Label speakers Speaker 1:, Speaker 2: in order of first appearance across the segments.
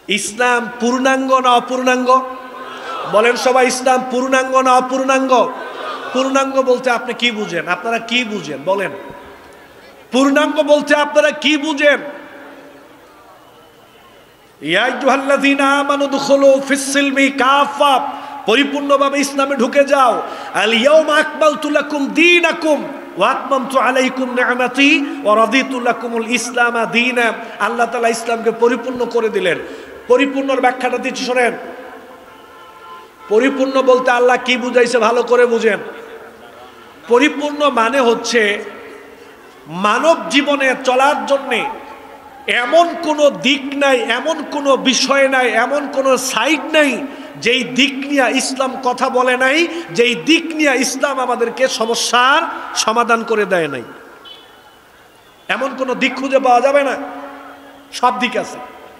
Speaker 1: ইসলাম পূর্ণাঙ্গ না অপূর্ণাঙ্গ? বলেন সবাই, ইসলাম পূর্ণাঙ্গ না অপূর্ণাঙ্গ? পূর্ণাঙ্গ বলতে আপনি কি বুঝেন? আপনারা কি বুঝেন বলেন? পূর্ণাঙ্গ বলতে আপনারা কি বুঝেন? ইয়া আইয়ুহাল্লাযীনা আমানু দুখুলু ফিস-সিলমি কাফা, পরিপূর্ণভাবে ইসলামে ঢুকে যাও। আল ইয়াউমা আকমালতু লাকুম দীনাকুম ওয়া আতমামতু আলাইকুম নি'মাতি ওয়া রাদিতু লাকুমুল ইসলামা দীনা। আল্লাহ তাআলা ইসলামকে পরিপূর্ণ করে দিলেন। পরিপূর্ণর ব্যাখ্যাটা দিচ্ছি শোনেন। পরিপূর্ণ বলতে আল্লাহ কি বুঝাইছে ভালো করে বুঝেন। পরিপূর্ণ মানে হচ্ছে মানব জীবনে চলার জন্যে এমন কোনো দিক নাই, এমন কোনো বিষয় নাই, এমন কোনো সাইড নাই যেই দিক নিয়ে ইসলাম কথা বলে নাই, যেই দিক নিয়ে ইসলাম আমাদেরকে সমস্যার সমাধান করে দেয় নাই। এমন কোনো দিক খুঁজে পাওয়া যাবে না, সব দিক আছে।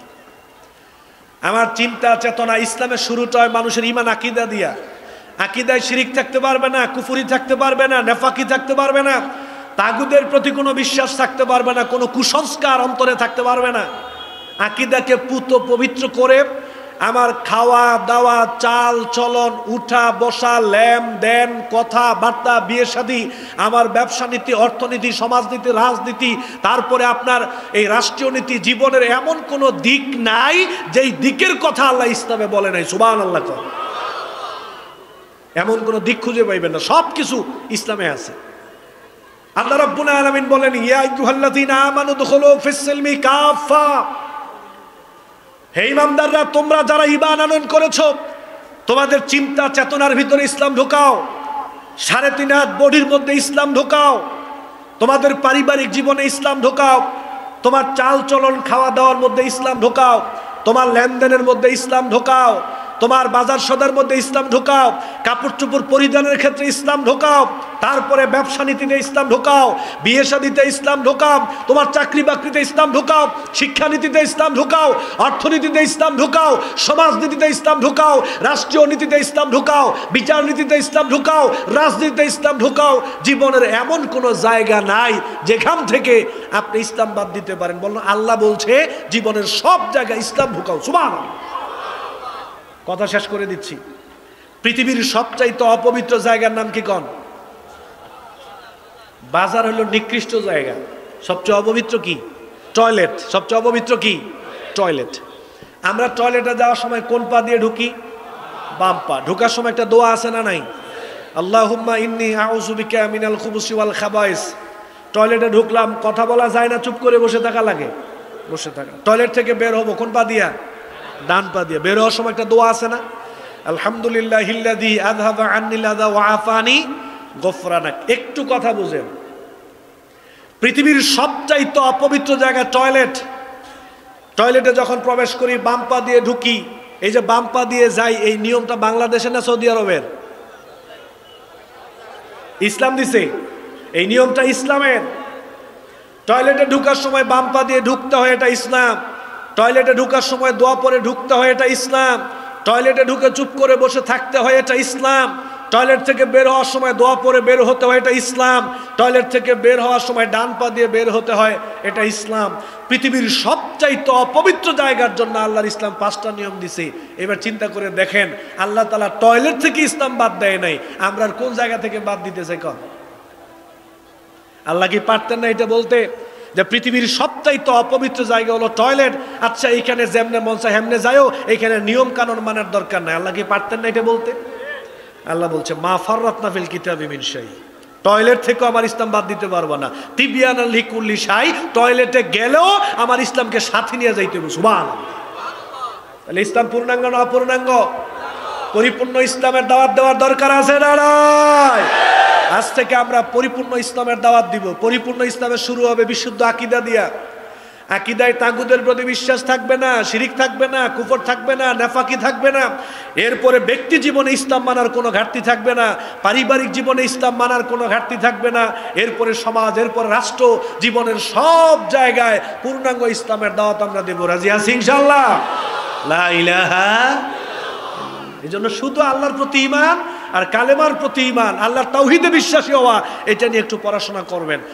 Speaker 1: আমার চিন্তা চেতনা ইসলামের শুরুটা হয় মানুষের ঈমান আকীদা দিয়া। আকীদায় শিরিক থাকতে পারবে না, কুফরি থাকতে পারবে না, নেফাকি থাকতে পারবে না, তাগুদের প্রতি কোনো বিশ্বাস থাকতে পারবে না, কোনো কুসংস্কার অন্তরে থাকতে পারবে না। আকীদাকে পুত পবিত্র করে আমার খাওয়া দাওয়া, চাল চলন, উঠা বসা, লেন দেন, কথা বার্তা, বিয়ে শাদী, আমার ব্যবসা নীতি, অর্থনীতি, সমাজনীতি, রাজনীতি, তারপরে আপনার এই রাষ্ট্রীয় নীতি, জীবনের এমন কোনো দিক নাই যেই দিকের কথা আল্লাহ ইসলামে বলে নাই। সুবহানাল্লাহ। এমন কোনো দিক খুঁজে পাইবেন না, সব কিছু ইসলামে আছে। আল্লাহ রাব্বুল আলামিন বলেন, ইয়া আইয়ুহাল্লাযীনা আমানু দুখুলু ফিস-সিলমি কাফা, হে ইমানদাররা, তোমরা যারা ঈমান আনয়ন করেছো, তোমাদের চিন্তা চেতনার ভিতরে ইসলাম ঢোকাও, 3.5 হাত বডির মধ্যে ইসলাম ঢোকাও, তোমাদের পারিবারিক জীবনে ইসলাম ঢোকাও, তোমার চাল চলন খাওয়া দাওয়ার মধ্যে ইসলাম ঢোকাও, তোমার লেনদেনের মধ্যে ইসলাম ঢোকাও, তোমার বাজার সদার মধ্যে ইসলাম ঢোকাও, কাপড় চোপড় পরিধানের ক্ষেত্রে ইসলাম ঢোকাও, তারপরে ব্যবসা নীতিতে ইসলাম ঢোকাও, বিয়ে শাদীতে ইসলাম ঢোকাও, তোমার চাকরি বাকরিতে ইসলাম ঢোকাও, শিক্ষানীতিতে ইসলাম ঢোকাও, অর্থনীতিতে ইসলাম ঢোকাও, সমাজনীতিতে ইসলাম ঢোকাও, রাষ্ট্রীয় নীতিতে ইসলাম ঢোকাও, বিচার নীতিতে ইসলাম ঢোকাও, রাজনীতিতে ইসলাম ঢোকাও। জীবনের এমন কোনো জায়গা নাই যেখান থেকে আপনি ইসলাম বাদ দিতে পারেন। বলুন, আল্লাহ বলছে জীবনের সব জায়গায় ইসলাম ঢোকাও। সুবহানাল্লাহ। কথা শেষ করে দিচ্ছি। পৃথিবীর সবচাইতে অপবিত্র জায়গার নাম কি কোন? বাজার হলো নিকৃষ্ট জায়গা। সবচেয়ে অপবিত্র কি? টয়লেট। সবচেয়ে অপবিত্র কি? টয়লেট। আমরা টয়লেটে যাওয়ার সময় কোন পা দিয়ে ঢুকি? বাম পা। ঢোকার সময় একটা দোয়া আছে না নাই? আল্লাহুম্মা ইন্নী আউযু বিকা মিনাল খুবুসি ওয়াল খাবায়েস। টয়লেটে ঢুকলাম, কথা বলা যায় না, চুপ করে বসে থাকা লাগে। বসে থাকা। টয়লেট থেকে বের হবো কোন পা দিয়া? ডান পা দিয়ে। বের হওয়ার সময় একটা দোয়া আছে না? আলহামদুলিল্লাহিল্লাযী আযহাবা আন্নিল আযা ওয়া আফানি গফরানাক। একটু কথা বুঝেন, পৃথিবীর সবচাইতে অপবিত্র জায়গা টয়লেট। টয়লেটে যখন প্রবেশ করি বাম পা দিয়ে ঢুকি। এই যে বাম পা দিয়ে যাই, এই নিয়মটা বাংলাদেশে না সৌদি আরবের? ইসলাম দিছে এই নিয়মটা, ইসলামের। টয়লেটে ঢুকার সময় বাম পা দিয়ে ঢুকতে হয়, এটা ইসলাম। টয়লেটে ঢুকার সময় দোয়া পরে ঢুকতে হয়, এটা ইসলাম। টয়লেটে ঢুকে চুপ করে বসে থাকতে হয়, এটা ইসলাম। টয়লেট থেকে বের হওয়ার সময় দোয়া পরে বের হতে হয়, এটা ইসলাম। টয়লেট থেকে বের হওয়ার সময় ডান পা দিয়ে বের হতে হয়, এটা ইসলাম। পৃথিবীর সবচাইতে অপবিত্র জায়গার জন্য আল্লাহর ইসলাম 5টা নিয়ম দিছে। এবার চিন্তা করে দেখেন, আল্লাহ তাআলা টয়লেট থেকে ইসলাম বাদ দেয় নাই, আমরা কোন জায়গা থেকে বাদ দিতে চাই? কন আল্লাহ কি পারতেন না এটা বলতে যে পৃথিবীর সবচাইতে অপবিত্র জায়গা হলো টয়লেট? আচ্ছা, এইখানে যেমনে মন চায় হেমনে যায়ও, এইখানে নিয়ম কানুন মানার দরকার নাই। আল্লাহ কি পারতেন না এটা বলতে? আল্লাহ বলছে, মা ফাররাতনা ফিল কিতাবি মিন শাই। টয়লেট থেকেও আমার ইসলাম বাদ দিতে পারবো না। তিবিয়ানাল লিকুল্লি শাই। টয়লেটে গেলেও আমার ইসলামকে সাথে নিয়ে যাইতে হবে। সুবহানাল্লাহ। তাহলে ইসলাম পূর্ণাঙ্গ না অপূর্ণাঙ্গ? পরিপূর্ণ ইসলামের দাওয়াত দেওয়ার দরকার আছে না নাই? আজ থেকে আমরা পরিপূর্ণ ইসলামের দাওয়াত দিব। পরিপূর্ণ ইসলামের শুরু হবে বিশুদ্ধ আকীদা দিয়া। আকীদায় তাগুদের প্রতি বিশ্বাস থাকবে না, শিরিক থাকবে না, কুফর থাকবে না, নেফাকি থাকবে না। এরপরে ব্যক্তি জীবনে ইসলাম মানার কোনো ঘাটতি থাকবে না, পারিবারিক জীবনে ইসলাম মানার কোনো ঘাটতি থাকবে না। এরপরে সমাজ, এরপর রাষ্ট্র, জীবনের সব জায়গায় পূর্ণাঙ্গ ইসলামের দাওয়াত আমরা দেব। রাজি আছি ইনশাআল্লাহ? লা ইলাহা। এজন্য শুধু আল্লাহর প্রতি ঈমান আর কালেমার প্রতি ঈমান, আল্লাহর তাওহীদে বিশ্বাসী হওয়া, এটা নিয়ে একটু পড়াশোনা করবেন।